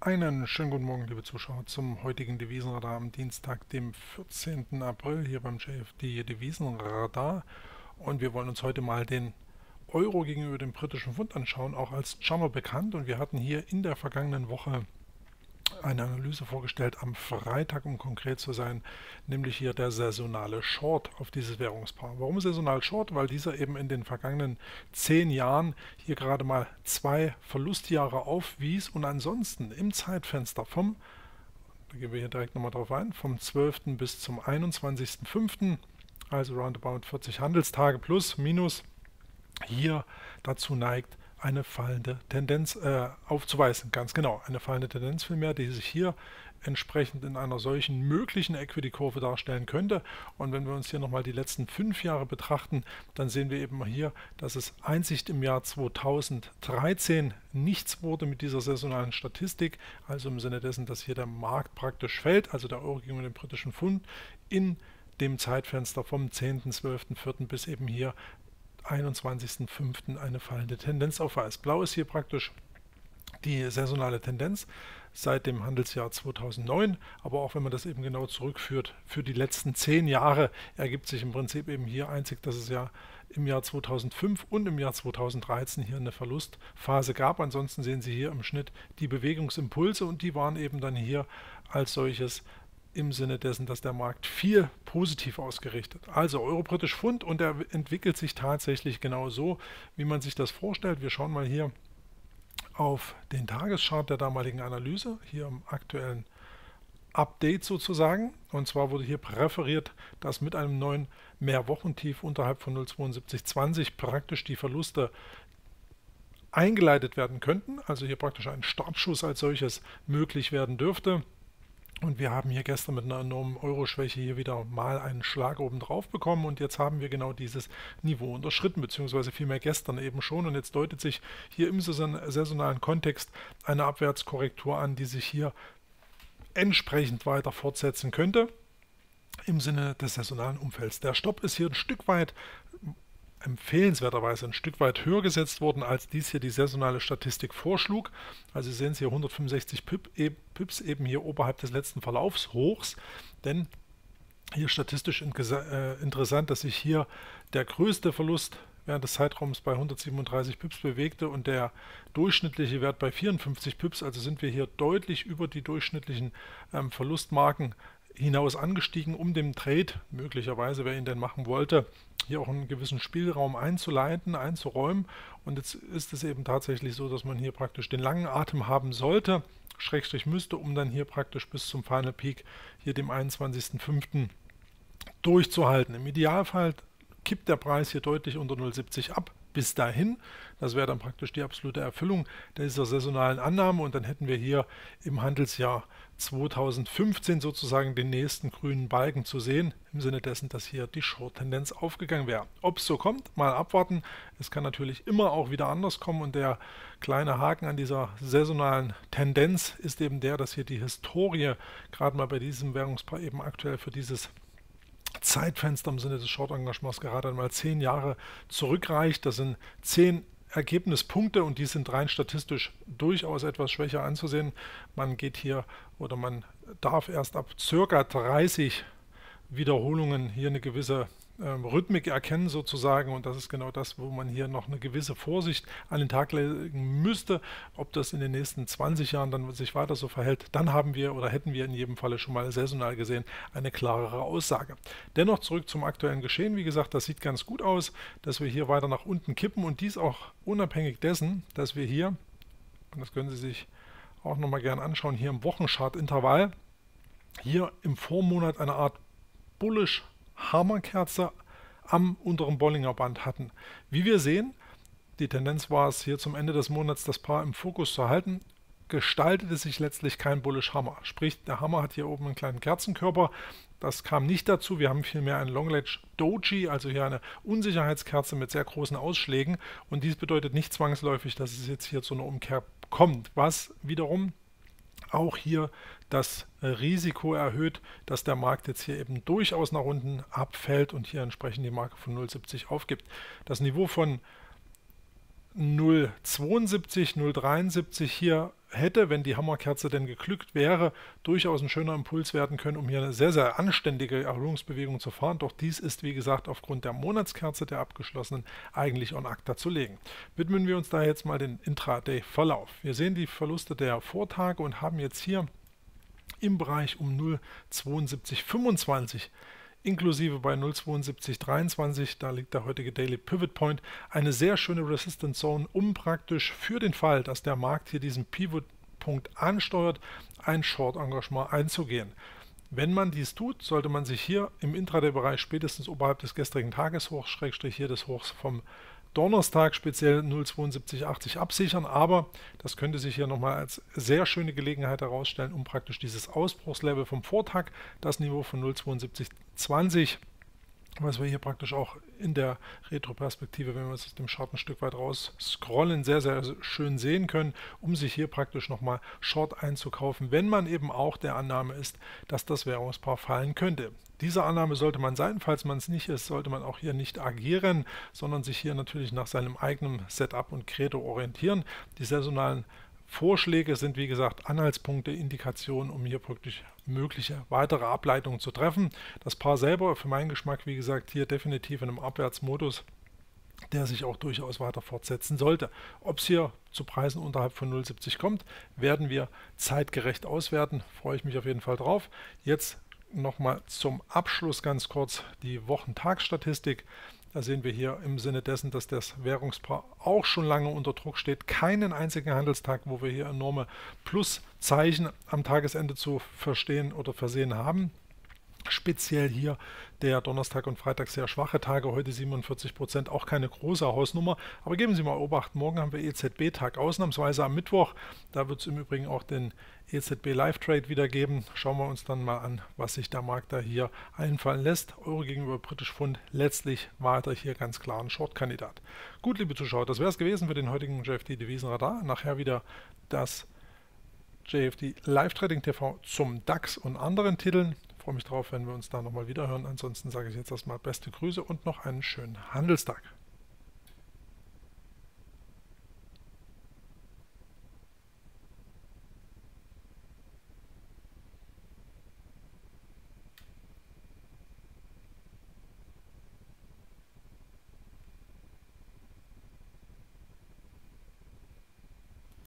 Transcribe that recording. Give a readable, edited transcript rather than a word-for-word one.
Einen schönen guten Morgen, liebe Zuschauer, zum heutigen Devisenradar am Dienstag, dem 14. April hier beim JFD Devisenradar. Und wir wollen uns heute mal den Euro gegenüber dem britischen Pfund anschauen, auch als Charmer bekannt. Und wir hatten hier in der vergangenen Woche eine Analyse vorgestellt am Freitag, um konkret zu sein, nämlich hier der saisonale Short auf dieses Währungspaar. Warum saisonal Short? Weil dieser eben in den vergangenen 10 Jahren hier gerade mal 2 Verlustjahre aufwies und ansonsten im Zeitfenster da gehen wir hier direkt nochmal drauf ein, vom 12. bis zum 21.05., also roundabout 40 Handelstage plus, minus, hier dazu neigt, eine fallende Tendenz aufzuweisen. Ganz genau, eine fallende Tendenz vielmehr, die sich hier entsprechend in einer solchen möglichen Equity-Kurve darstellen könnte. Und wenn wir uns hier nochmal die letzten 5 Jahre betrachten, dann sehen wir eben hier, dass es einzig im Jahr 2013 nichts wurde mit dieser saisonalen Statistik, also im Sinne dessen, dass hier der Markt praktisch fällt, also der Euro gegenüber dem britischen Pfund, in dem Zeitfenster vom 10.12.04. bis eben hier 21.05. eine fallende Tendenz aufweist. Blau ist hier praktisch die saisonale Tendenz seit dem Handelsjahr 2009, aber auch wenn man das eben genau zurückführt, für die letzten 10 Jahre ergibt sich im Prinzip eben hier einzig, dass es ja im Jahr 2005 und im Jahr 2013 hier eine Verlustphase gab. Ansonsten sehen Sie hier im Schnitt die Bewegungsimpulse und die waren eben dann hier als solches im Sinne dessen, dass der Markt viel positiv ausgerichtet. Also Euro-Britisch Pfund, und er entwickelt sich tatsächlich genau so, wie man sich das vorstellt. Wir schauen mal hier auf den Tageschart der damaligen Analyse, hier im aktuellen Update sozusagen. Und zwar wurde hier präferiert, dass mit einem neuen Mehrwochentief unterhalb von 0,7220 praktisch die Verluste eingeleitet werden könnten. Also hier praktisch ein Startschuss als solches möglich werden dürfte. Und wir haben hier gestern mit einer enormen Euro-Schwäche hier wieder mal einen Schlag oben drauf bekommen und jetzt haben wir genau dieses Niveau unterschritten, beziehungsweise vielmehr gestern eben schon, und jetzt deutet sich hier im saisonalen Kontext eine Abwärtskorrektur an, die sich hier entsprechend weiter fortsetzen könnte im Sinne des saisonalen Umfelds. Der Stopp ist hier ein Stück weit, empfehlenswerterweise ein Stück weit höher gesetzt worden, als dies hier die saisonale Statistik vorschlug. Also Sie sehen es hier 165 Pips eben hier oberhalb des letzten Verlaufshochs, denn hier statistisch interessant, dass sich hier der größte Verlust während des Zeitraums bei 137 Pips bewegte und der durchschnittliche Wert bei 54 Pips, also sind wir hier deutlich über die durchschnittlichen Verlustmarken hinaus angestiegen, um dem Trade, möglicherweise, wer ihn denn machen wollte, hier auch einen gewissen Spielraum einzuleiten, einzuräumen. Und jetzt ist es eben tatsächlich so, dass man hier praktisch den langen Atem haben sollte, Schrägstrich müsste, um dann hier praktisch bis zum Final Peak, hier dem 21.05. durchzuhalten. Im Idealfall kippt der Preis hier deutlich unter 0,70 ab. Bis dahin, das wäre dann praktisch die absolute Erfüllung dieser saisonalen Annahme, und dann hätten wir hier im Handelsjahr 2015 sozusagen den nächsten grünen Balken zu sehen, im Sinne dessen, dass hier die Short-Tendenz aufgegangen wäre. Ob es so kommt, mal abwarten. Es kann natürlich immer auch wieder anders kommen, und der kleine Haken an dieser saisonalen Tendenz ist eben der, dass hier die Historie gerade mal bei diesem Währungspaar eben aktuell für dieses Zeitfenster im Sinne des Short-Engagements gerade einmal 10 Jahre zurückreicht. Das sind 10 Ergebnispunkte und die sind rein statistisch durchaus etwas schwächer anzusehen. Man geht hier oder man darf erst ab ca. 30 Wiederholungen hier eine gewisse Rhythmik erkennen sozusagen, und das ist genau das, wo man hier noch eine gewisse Vorsicht an den Tag legen müsste. Ob das in den nächsten 20 Jahren dann sich weiter so verhält, dann haben wir oder hätten wir in jedem Falle schon mal saisonal gesehen eine klarere Aussage. Dennoch zurück zum aktuellen Geschehen. Wie gesagt, das sieht ganz gut aus, dass wir hier weiter nach unten kippen, und dies auch unabhängig dessen, dass wir hier, und das können Sie sich auch nochmal gerne anschauen, hier im Wochenchart-Intervall, hier im Vormonat eine Art Bullish Hammerkerze am unteren Bollinger Band hatten. Wie wir sehen, die Tendenz war es hier zum Ende des Monats, das Paar im Fokus zu halten, gestaltete sich letztlich kein Bullish Hammer. Sprich, der Hammer hat hier oben einen kleinen Kerzenkörper. Das kam nicht dazu. Wir haben vielmehr einen Longledge Doji, also hier eine Unsicherheitskerze mit sehr großen Ausschlägen. Und dies bedeutet nicht zwangsläufig, dass es jetzt hier zu einer Umkehr kommt, was wiederum auch hier das Risiko erhöht, dass der Markt jetzt hier eben durchaus nach unten abfällt und hier entsprechend die Marke von 0,70 aufgibt. Das Niveau von 0,72, 0,73 hier hätte, wenn die Hammerkerze denn geglückt wäre, durchaus ein schöner Impuls werden können, um hier eine sehr, sehr anständige Erholungsbewegung zu fahren. Doch dies ist, wie gesagt, aufgrund der Monatskerze, der abgeschlossenen, eigentlich en acta zu legen. Widmen wir uns da jetzt mal den Intraday-Verlauf. Wir sehen die Verluste der Vortage und haben jetzt hier im Bereich um 0,7225 inklusive bei 0,7223, da liegt der heutige Daily Pivot Point, eine sehr schöne Resistance Zone, um praktisch für den Fall, dass der Markt hier diesen Pivot Punkt ansteuert, ein Short Engagement einzugehen. Wenn man dies tut, sollte man sich hier im Intraday-Bereich spätestens oberhalb des gestrigen Tageshochs, Schrägstrich hier des Hochs vom Donnerstag speziell 0,7280 absichern, aber das könnte sich hier nochmal als sehr schöne Gelegenheit herausstellen, um praktisch dieses Ausbruchslevel vom Vortag, das Niveau von 0,7220, was wir hier praktisch auch in der Retroperspektive, wenn wir uns aus dem Chart ein Stück weit raus scrollen, sehr, sehr schön sehen können, um sich hier praktisch nochmal Short einzukaufen, wenn man eben auch der Annahme ist, dass das Währungspaar fallen könnte. Diese Annahme sollte man sein, falls man es nicht ist, sollte man auch hier nicht agieren, sondern sich hier natürlich nach seinem eigenen Setup und Credo orientieren. Die saisonalen Vorschläge sind wie gesagt Anhaltspunkte, Indikationen, um hier wirklich mögliche weitere Ableitungen zu treffen. Das Paar selber, für meinen Geschmack, wie gesagt, hier definitiv in einem Abwärtsmodus, der sich auch durchaus weiter fortsetzen sollte. Ob es hier zu Preisen unterhalb von 0,70 kommt, werden wir zeitgerecht auswerten. Freue ich mich auf jeden Fall drauf. Jetzt nochmal zum Abschluss ganz kurz die Wochentagsstatistik. Da sehen wir hier im Sinne dessen, dass das Währungspaar auch schon lange unter Druck steht, keinen einzigen Handelstag, wo wir hier enorme Pluszeichen am Tagesende zu verstehen oder versehen haben. Speziell hier der Donnerstag und Freitag sehr schwache Tage, heute 47%, auch keine große Hausnummer. Aber geben Sie mal Obacht, morgen haben wir EZB-Tag, ausnahmsweise am Mittwoch. Da wird es im Übrigen auch den EZB Live-Trade wieder geben. Schauen wir uns dann mal an, was sich der Markt da hier einfallen lässt. Euro gegenüber British Pfund, letztlich weiter hier ganz klar ein Short-Kandidat. Gut, liebe Zuschauer, das wäre es gewesen für den heutigen JFD-Devisenradar. Nachher wieder das JFD Live-Trading TV zum DAX und anderen Titeln. Ich freue mich drauf, wenn wir uns da nochmal wieder hören. Ansonsten sage ich jetzt erstmal beste Grüße und noch einen schönen Handelstag.